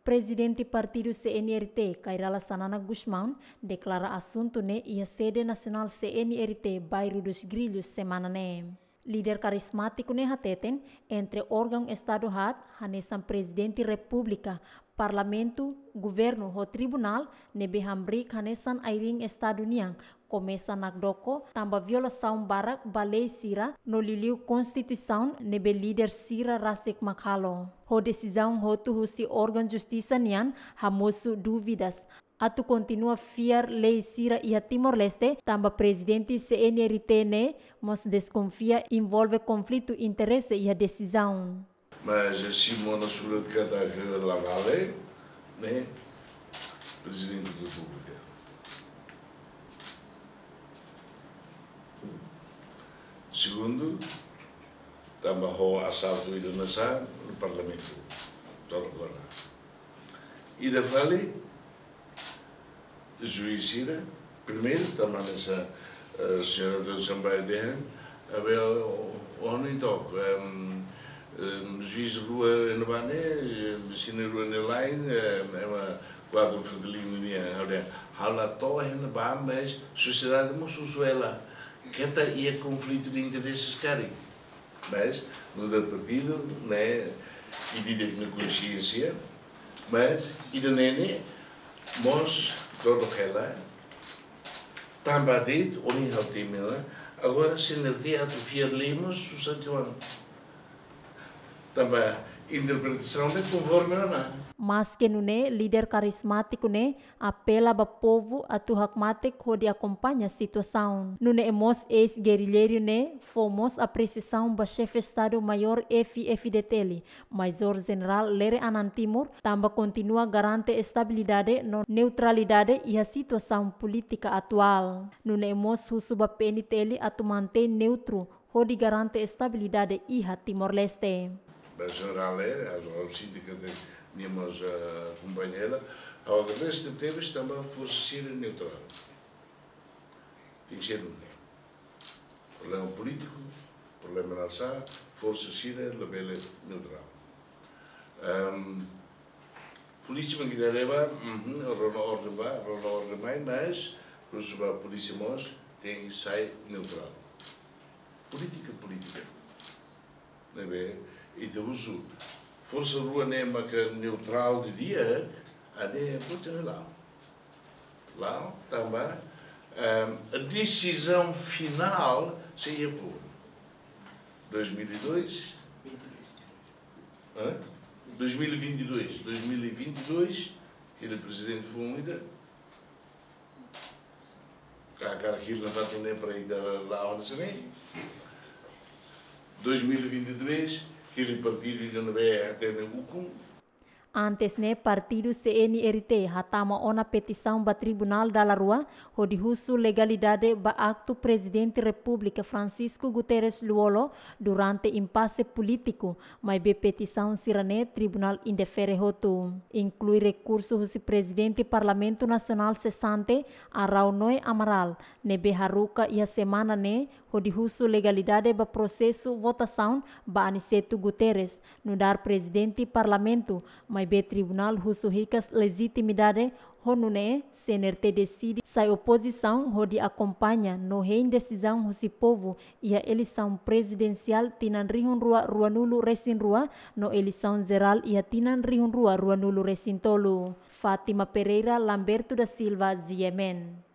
Presidente Partido CNRT, Kairala Sanana Guzmão, declara assunto ne e a sede nacional CNRT, bairro dos Grilhos, semana ne. Líder carismático ne hateten, entre órgão Estado hat, hanesan Presidente República, Parlamento, Governo o Tribunal, nebe hambrik hanesan airing Estado niang, começa nakdoko, tamba violação barak balei sira, no liliu Constituição, nebe líder sira Rasik Makhalo. Ho decisão hotu husi órgão Justiça nian, hamosu dúvidas. Atu continua fiar lei sira e a Timor-Leste, tamba presidente CNRT ne, mos desconfia envolve conflito interesse e a decisão. Mas Simona Sura de Cataca Lavale, né? Presidente da República. Segundo, também o assalto e donação no Parlamento. E da Vale, juiz Sira, primeiro, também nessa senhora da Assembleia de Han, havia o toque. Juiz Rua Nebane, Sina Rua Nelaine, é uma quadro fedelino, hala to Nebane, mas sociedade moçuela, que é conflito de interesses cari. Mas no da partido, né, e de na consciência, mas e da nene, nós todo ela, também dito, oni haltimela, agora se nervia a tu fiar lemos susatuan. Também interpretação de conforme não. Mas que nune líder carismático ne apela ba povo a tu hakmatek ho de acompanha a situação. Nune emos ex-guerrilheiro ne fomos a precisão ba chefe Estado Maior FDTL, Major General Lere Anan Timur, também continua garante estabilidade, neutralidade e a situação política atual. Nune emos husu ba PNTL a tu manter neutro ho de garante estabilidade e a Timor-Leste. Bij General als sindicato tínhamos a companheira, ao resto de temas também fosse ser neutral. Tem que ser problema político, problema nacional, fosse ser neutral. Polícia que dareva, ordem mais, mas a polícia tem que ser neutral. Política. Não é bem? E de uso força rua nema que neutral de dia ade puta lá também a decisão final seria por 2022 que o presidente foi unida cara que não vai ter para ir lá onde se vem 2023 aquele partido ainda não vai até no hukum. Antes ne partido CNRT hatama ona petição ba Tribunal da Rua ho dihusu legalidade ba acto Presidente República Francisco Guterres Luolo durante impasse político, mas be petição sirane Tribunal indefere hotu. Inclui recurso husi Presidente Parlamento Nacional cessante Arau Noi Amaral, nebe haruka ia semana ne ho dihusu legalidade ba processo votação ba Aniceto Guterres no dar Presidente Parlamento, mas be Tribunal husu hikas legitimidade honune CNRT decide sai oposição hodi acompanha no rein decisão husi povo e a eleição presidencial tinan rihun rua ruanulu resin rua no eleição geral e a tinan rihun rua ruanulu resin tolu. Fátima Pereira Lamberto da Silva, Ziemen.